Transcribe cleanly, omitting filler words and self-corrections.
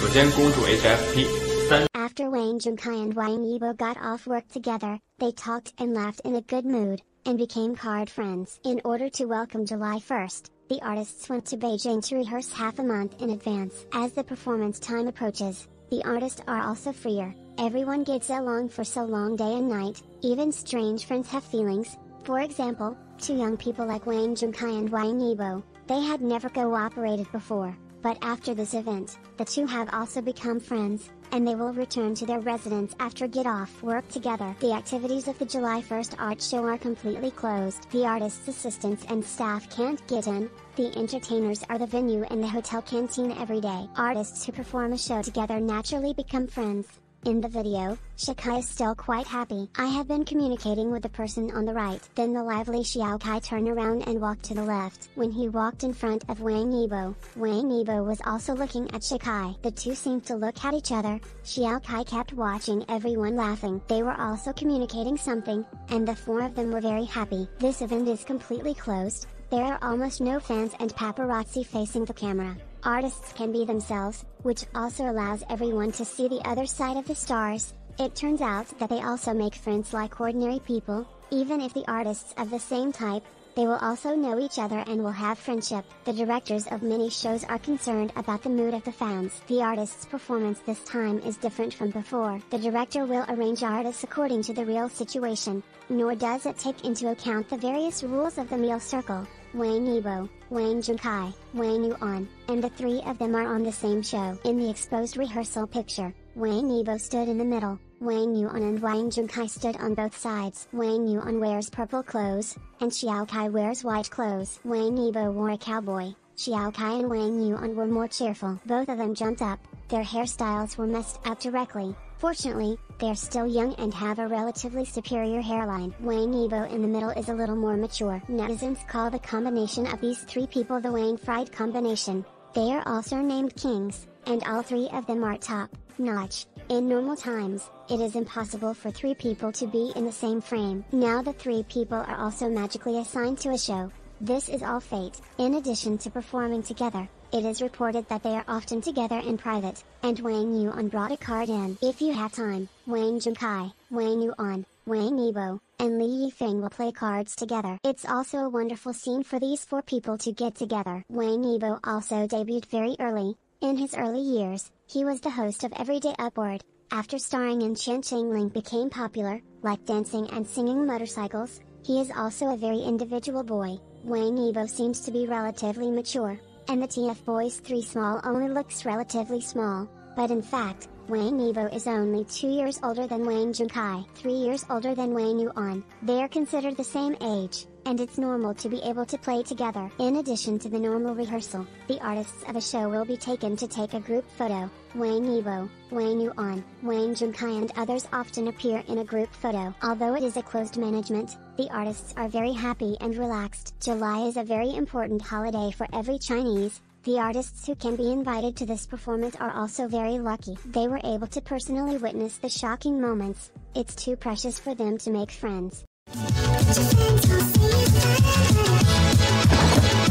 间公主 HFP After Wang Junkai and Wang Yibo got off work together, they talked and laughed in a good mood, and became card friends. In order to welcome July 1st, the artists went to Beijing to rehearse half a month in advance. As the performance time approaches, the artists are also freer. Everyone gets along for so long day and night, even strange friends have feelings. For example, two young people like Wang Junkai and Wang Yibo, they had never cooperated before, but after this event, the two have also become friends, and they will return to their residence after get off work together. The activities of the July 1st art show are completely closed. The artists' assistants and staff can't get in, the entertainers are the venue and the hotel canteen every day. Artists who perform a show together naturally become friends. In the video, Shikai is still quite happy. I have been communicating with the person on the right. Then the lively Xiao Kai turned around and walked to the left. When he walked in front of Wang Yibo was also looking at Shikai. The two seemed to look at each other. Xiao Kai kept watching everyone laughing. They were also communicating something, and the four of them were very happy. This event is completely closed. There are almost no fans and paparazzi facing the camera. Artists can be themselves, which also allows everyone to see the other side of the stars. It turns out that they also make friends like ordinary people. Even if the artists of the same type, they will also know each other and will have friendship. The directors of many shows are concerned about the mood of the fans. The artist's performance this time is different from before. The director will arrange artists according to the real situation, nor does it take into account the various rules of the meal circle. Wang Yibo, Wang Junkai, Wang Yuan, and the three of them are on the same show. In the exposed rehearsal picture, Wang Yibo stood in the middle, Wang Yuan and Wang Junkai stood on both sides. Wang Yuan wears purple clothes, and Xiao Kai wears white clothes. Wang Yibo wore a cowboy, Xiao Kai and Wang Yuan were more cheerful. Both of them jumped up, their hairstyles were messed up directly. Fortunately, they're still young and have a relatively superior hairline. Wang Yibo in the middle is a little more mature. Netizens call the combination of these three people the Wang Fried combination. They are also named kings, and all three of them are top-notch. In normal times, it is impossible for three people to be in the same frame. Now the three people are also magically assigned to a show. This is all fate. In addition to performing together, it is reported that they are often together in private, and Wang Yuan brought a card in. If you have time, Wang Junkai, Wang Yuan, Wang Yibo, and Li Yifeng will play cards together. It's also a wonderful scene for these four people to get together. Wang Yibo also debuted very early. In his early years, he was the host of Everyday Upward. After starring in Chen Qingling became popular, like dancing and singing motorcycles. He is also a very individual boy. Wang Yibo seems to be relatively mature, and the TF Boys 3 Small only looks relatively small, but in fact, Wang Yibo is only 2 years older than Wang Junkai, 3 years older than Wang Yuan. They are considered the same age, and it's normal to be able to play together. In addition to the normal rehearsal, the artists of a show will be taken to take a group photo. Wang Yibo, Wang Yuan, Wang Junkai and others often appear in a group photo. Although it is a closed management, the artists are very happy and relaxed. July is a very important holiday for every Chinese. The artists who can be invited to this performance are also very lucky. They were able to personally witness the shocking moments. It's too precious for them to make friends.